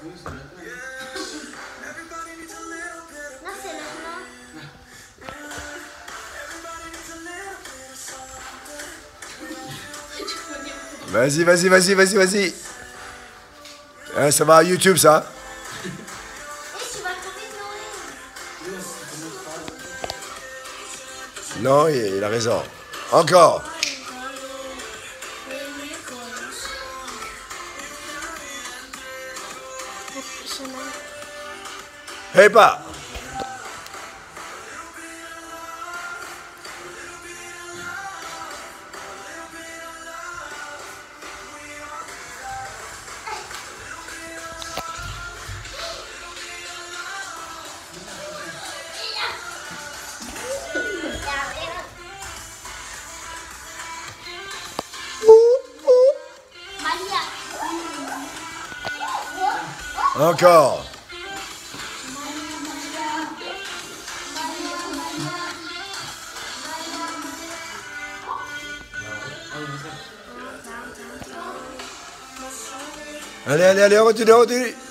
Oui, c'est maintenant. Non, c'est maintenant. Vas-y, vas-y, vas-y, vas-y, vas-y. Hein, ça va à YouTube, ça. Et tu vas tomber de Noël. Non, il a raison. Encore. Hey, pas. Encore. Allez, allez, allez, on continue, on continue.